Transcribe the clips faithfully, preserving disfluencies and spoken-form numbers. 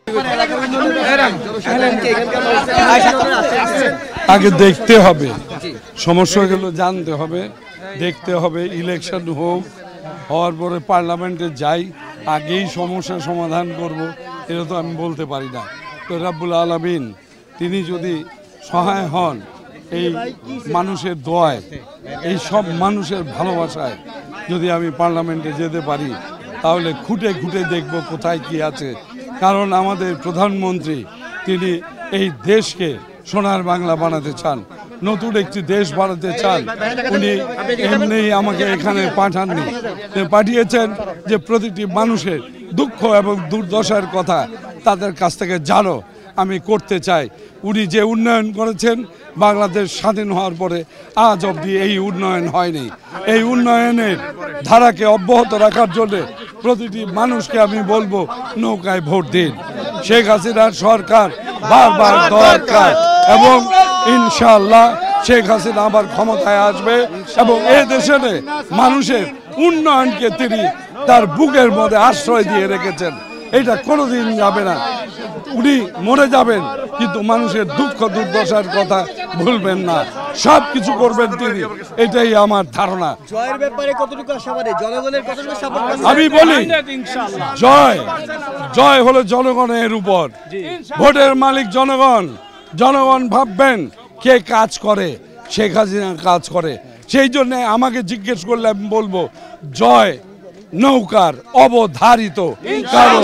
আগে দেখতে হবে, সমস্যাগুলো জানতে হবে, দেখতে হবে। ইলেকশন হোক, হওয়ার পরে পার্লামেন্টে যাই, আগেই সমস্যার সমাধান করব, এটা তো আমি বলতে পারি না। তো রাব্বুল আলামিন তিনি যদি সহায় হন, এই মানুষের দোয়ায়, এই সব মানুষের ভালোবাসায় যদি আমি পার্লামেন্টে যেতে পারি, তাহলে খুঁটে খুঁটে দেখব কোথায় কি আছে। কারণ আমাদের প্রধানমন্ত্রী তিনি এই দেশকে সোনার বাংলা বানাতে চান, নতুন একটি দেশ বানাতে চান। উনি এমনি আমাকে এখানে পাঠাননি, পাঠিয়েছেন যে প্রতিটি মানুষের দুঃখ এবং দুর্দশার কথা তাদের কাছ থেকে জানো, আমি করতে চাই। উনি যে উন্নয়ন করেছেন বাংলাদেশ স্বাধীন হওয়ার পরে আজ অবধি এই উন্নয়ন হয়নি। এই উন্নয়নের ধারাকে অব্যাহত রাখার জন্য প্রতিটি মানুষকে আমি বলবো নৌকায় ভোট দিন। শেখ হাসিনার সরকার বারবার দরকার এবং ইনশাআল্লাহ শেখ হাসিনা আবার ক্ষমতায় আসবে এবং এই দেশের মানুষের উন্নয়নকে তিনি তার বুকের মধ্যে আশ্রয় দিয়ে রেখেছেন। এটা কোনোদিন যাবে না। উনি মরে যাবেন কিন্তু মানুষের দুঃখ দুর্দশার কথা ভুলবেন না, সব কিছু করবেন তিনি, এটাই আমার ধারণা। জয়ের ব্যাপারে কতটুকু আশাবাদী, জনগণের কতটুকু সাপোর্ট? আমি বলি জয় জয় হলো জনগণের উপর, ভোটের মালিক জনগণ। জনগণ ভাববেন কে কাজ করে, শেখ হাসিনা কাজ করে। সেই জন্য আমাকে জিজ্ঞেস করলে আমি বলবো জয় নৌকার অবধারিত। কারণ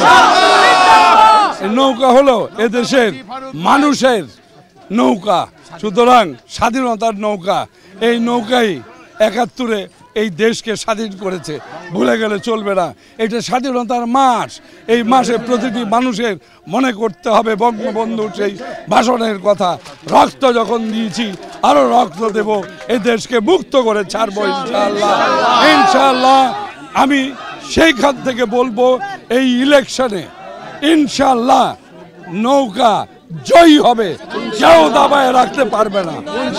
নৌকা হলো এদেশের মানুষের নৌকা, সুতরাং স্বাধীনতার নৌকা। এই নৌকাই একাত্তরে এই দেশকে স্বাধীন করেছে, ভুলে গেলে চলবে না। এটা স্বাধীনতার মাস, এই মাসে প্রতিটি মানুষের মনে করতে হবে বঙ্গবন্ধুর সেই ভাষণের কথা, রক্ত যখন দিয়েছি আরো রক্ত দেব, এই দেশকে মুক্ত করে ছাড়বো ইনশাআল্লাহ। ইনশাআল্লাহ আমি সেইখান থেকে বলবো এই ইলেকশনে ইনশাআল্লাহ নৌকা জয়ী হবে, কেউ দাবায় রাখতে পারবে না।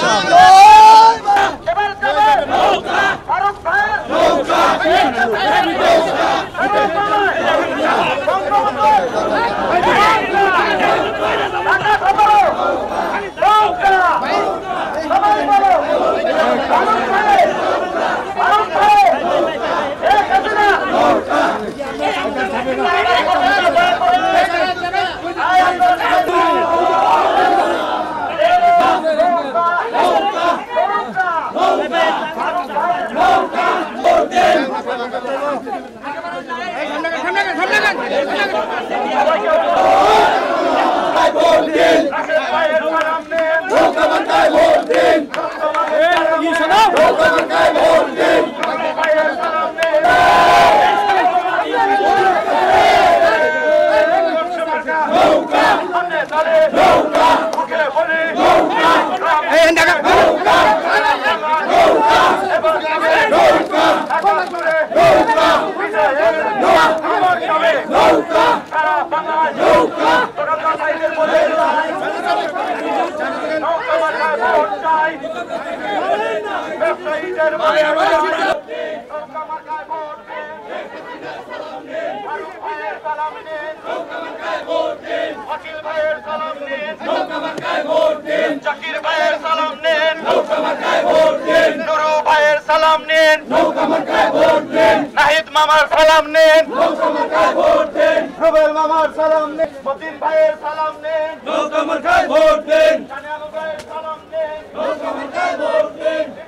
জাকির ভাইয়ের সালাম নেন, নুরু ভাইয়ের সালাম নেন, নাহিদ মামার সালাম নেন, রুবেল মামার সালাম নেন, মতিন ভাইয়ের সালাম নেন, ভোট দেন, সালাম নেন, ভোট দেন।